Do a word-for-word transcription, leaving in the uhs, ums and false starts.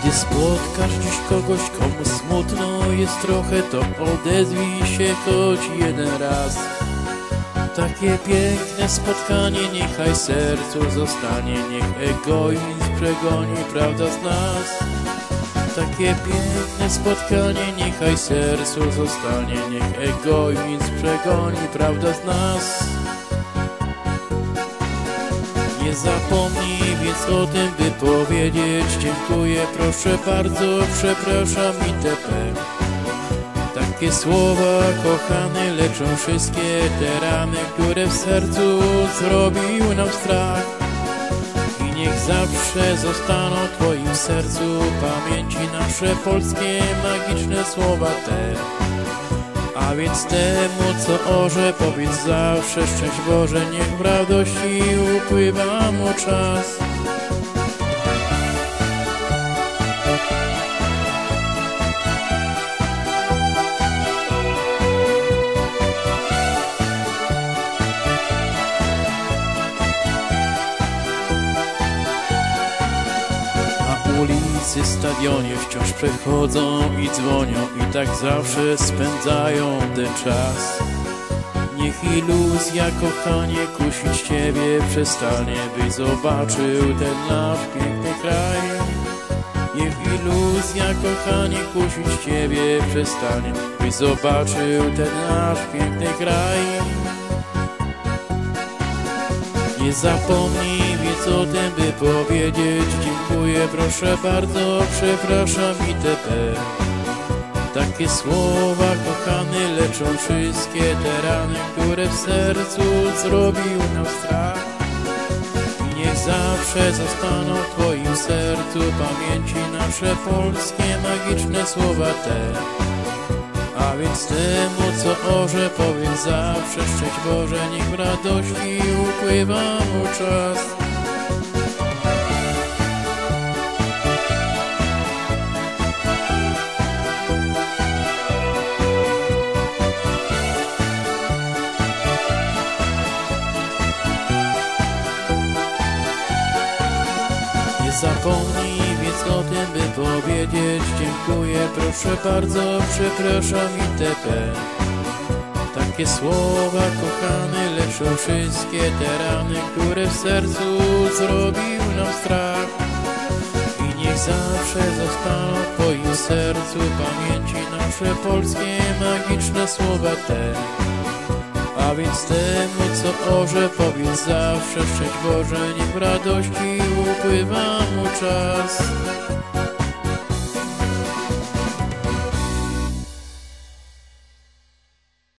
Gdy spotkasz dziś kogoś, komu smutno jest trochę, to odezwij się choć jeden raz. Takie piękne spotkanie niechaj sercu zostanie, niech egoizm przegoni prawda z nas. Takie piękne spotkanie niechaj sercu zostanie, niech egoizm przegoni prawda z nas. Nie zapomnij więc o tym, by powiedzieć dziękuję, proszę bardzo, przepraszam itp. Takie słowa, kochany, leczą wszystkie te rany, które w sercu zrobił nam strach. I niech zawsze zostaną w Twoim sercu pamięci nasze polskie magiczne słowa te. A więc temu, co orze, powiedz zawsze szczęść Boże, niech w radości upływa mu czas. Ulicy, stadionie wciąż przechodzą i dzwonią i tak zawsze spędzają ten czas. Niech iluzja, kochanie, kusić Ciebie przestanie, byś zobaczył ten nasz piękny kraj. Niech iluzja, kochanie, kusić Ciebie przestanie, byś zobaczył ten nasz piękny kraj. Nie zapomnij więc o tym, by powiedzieć dziękuję, proszę bardzo, przepraszam itp. Takie słowa, kochany, leczą wszystkie te rany, które w sercu zrobił nam strach. I niech zawsze zostaną w Twoim sercu pamięci nasze polskie magiczne słowa te. A więc temu, co orze, powiedz zawsze szczęść Boże, niech w radości upływa mu czas. Nie zapomnij więc o tym, by powiedzieć dziękuję, proszę bardzo, przepraszam itp. Takie słowa, kochany, leczą wszystkie te rany, które w sercu zrobił nam strach. I niech zawsze zostaną w Twoim sercu pamięci nasze polskie magiczne słowa te. A więc temu, co orze, powiedz zawsze szczęść Boże, niech w radości upływa mu czas.